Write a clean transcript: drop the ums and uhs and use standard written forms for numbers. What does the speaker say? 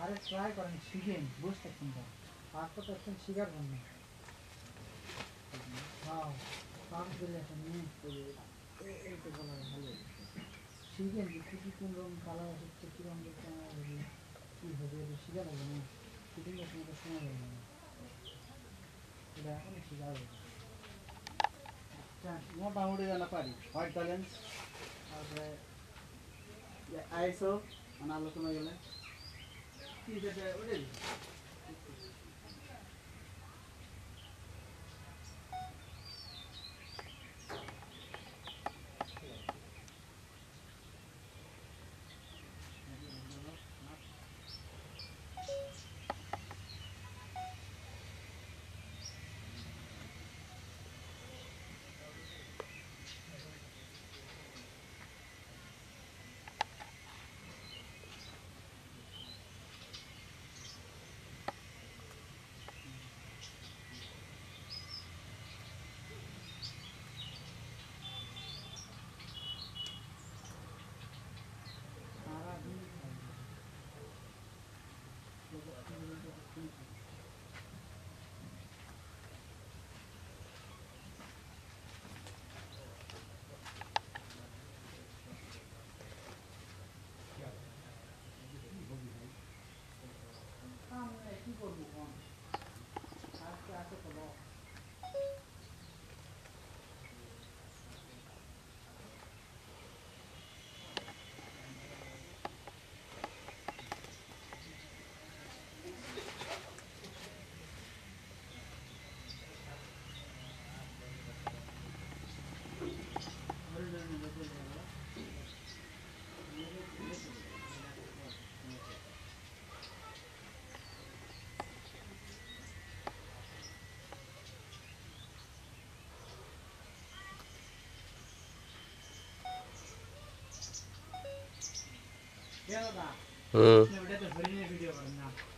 আরে ট্রাই করেন, শিখেন, বুঝ থাকছেন তো পাক তো করছেন, শিখার জন্য। হ্যাঁ, পাক দিলে এখন নিয়ে এইটা বলা ভালো। শিখেন যে কী কী কোন রকম কালার আসছে, কী রকম ক্যামেরা হবে, কী হবে, এটা শিখা লাগবে না। ফিটিংয়ের সময় তো সময় লাগবে না, এটা এখনই শিখা হবে। মোটামুটি জানা পারি হোয়াইট ব্যালেন্স, তারপরে আইএসও মানে আলোচনা গেলে কি যেটা ওটাই সারাদিন কি করবো কোন আজকে আছে তো লস। হুম ভিডিও করেন না।